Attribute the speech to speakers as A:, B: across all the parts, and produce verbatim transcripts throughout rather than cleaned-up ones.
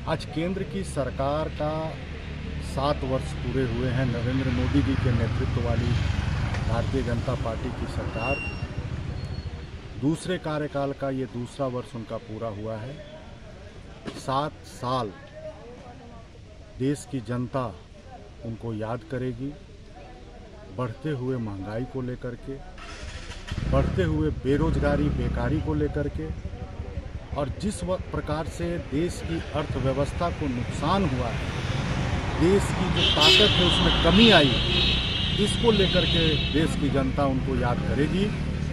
A: आज केंद्र की सरकार का सात वर्ष पूरे हुए हैं। नरेंद्र मोदी जी के नेतृत्व वाली भारतीय जनता पार्टी की सरकार दूसरे कार्यकाल का ये दूसरा वर्ष उनका पूरा हुआ है। सात साल देश की जनता उनको याद करेगी। बढ़ते हुए महंगाई को लेकर के, बढ़ते हुए बेरोजगारी बेकारी को लेकर के, और जिस प्रकार से देश की अर्थव्यवस्था को नुकसान हुआ है, देश की जो ताकत है उसमें कमी आई, इसको लेकर के देश की जनता उनको याद करेगी।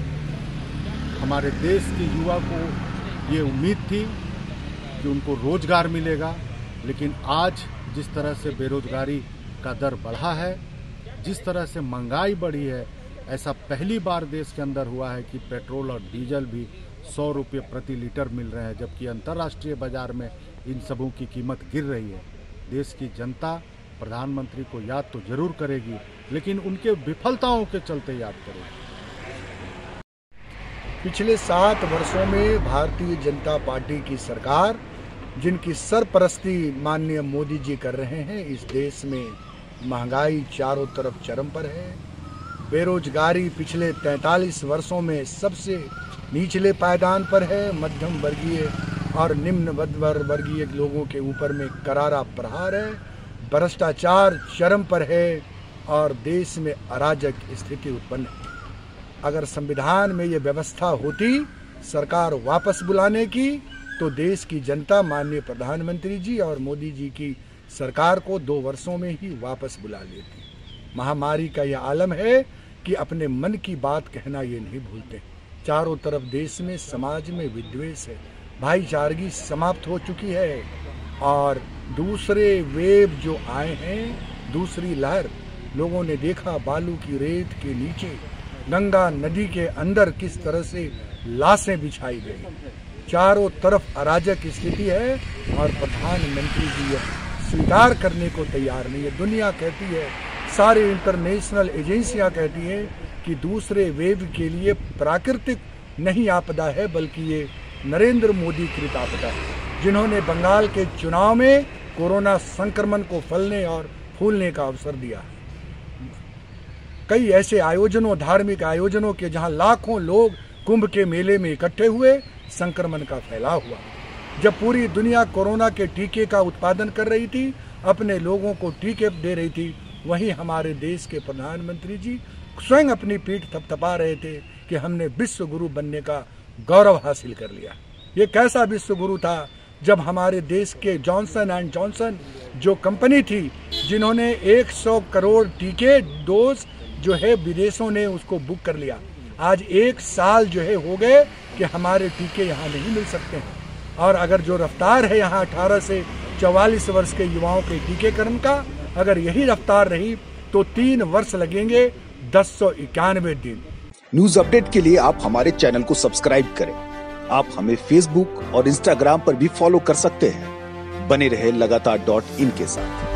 A: हमारे देश के युवा को ये उम्मीद थी कि उनको रोजगार मिलेगा, लेकिन आज जिस तरह से बेरोजगारी का दर बढ़ा है, जिस तरह से महंगाई बढ़ी है, ऐसा पहली बार देश के अंदर हुआ है कि पेट्रोल और डीजल भी सौ रुपये प्रति लीटर मिल रहे हैं, जबकि अंतर्राष्ट्रीय बाजार में इन सबों की कीमत गिर रही है। देश की जनता प्रधानमंत्री को याद तो जरूर करेगी, लेकिन उनके विफलताओं के चलते याद करेगी।
B: पिछले सात वर्षों में भारतीय जनता पार्टी की सरकार, जिनकी सरपरस्ती माननीय मोदी जी कर रहे हैं, इस देश में महंगाई चारों तरफ चरम पर है। बेरोजगारी पिछले तैंतालीस वर्षों में सबसे निचले पायदान पर है। मध्यम वर्गीय और निम्न वर्गीय लोगों के ऊपर में करारा प्रहार है। भ्रष्टाचार चरम पर है और देश में अराजक स्थिति उत्पन्न है। अगर संविधान में ये व्यवस्था होती सरकार वापस बुलाने की, तो देश की जनता माननीय प्रधानमंत्री जी और मोदी जी की सरकार को दो वर्षों में ही वापस बुला लेती। महामारी का यह आलम है कि अपने मन की बात कहना ये नहीं भूलते। चारों तरफ देश में समाज में विद्वेष है, भाईचारगी समाप्त हो चुकी है, और दूसरे वेव जो आए हैं, दूसरी लहर, लोगों ने देखा बालू की रेत के नीचे गंगा नदी के अंदर किस तरह से लाशें बिछाई गई। चारों तरफ अराजक स्थिति है और प्रधानमंत्री जी स्वीकार करने को तैयार नहीं है। दुनिया कहती है, सारे इंटरनेशनल एजेंसियां कहती हैं कि दूसरे वेव के लिए प्राकृतिक नहीं आपदा है, बल्कि ये नरेंद्र मोदी कृत आपदा है, जिन्होंने बंगाल के चुनाव में कोरोना संक्रमण को फैलने और फूलने का अवसर दिया। कई ऐसे आयोजनों, धार्मिक आयोजनों के जहां लाखों लोग कुंभ के मेले में इकट्ठे हुए, संक्रमण का फैलाव हुआ। जब पूरी दुनिया कोरोना के टीके का उत्पादन कर रही थी, अपने लोगों को टीके दे रही थी, वहीं हमारे देश के प्रधानमंत्री जी स्वयं अपनी पीठ थपथपा रहे थे कि हमने विश्व गुरु बनने का गौरव हासिल कर लिया। ये कैसा विश्व गुरु था जब हमारे देश के जॉनसन एंड जॉनसन जो कंपनी थी, जिन्होंने सौ करोड़ टीके डोज जो है विदेशों ने उसको बुक कर लिया, आज एक साल जो है हो गए कि हमारे टीके यहाँ नहीं मिल सकते हैं। और अगर जो रफ्तार है यहाँ अठारह से चौवालीस वर्ष के युवाओं के टीकेकरण का, अगर यही रफ्तार रही तो तीन वर्ष लगेंगे दस सौ इक्यानवे दिन।
C: न्यूज अपडेट के लिए आप हमारे चैनल को सब्सक्राइब करें। आप हमें फेसबुक और इंस्टाग्राम पर भी फॉलो कर सकते हैं। बने रहे लगातार डॉट इन के साथ।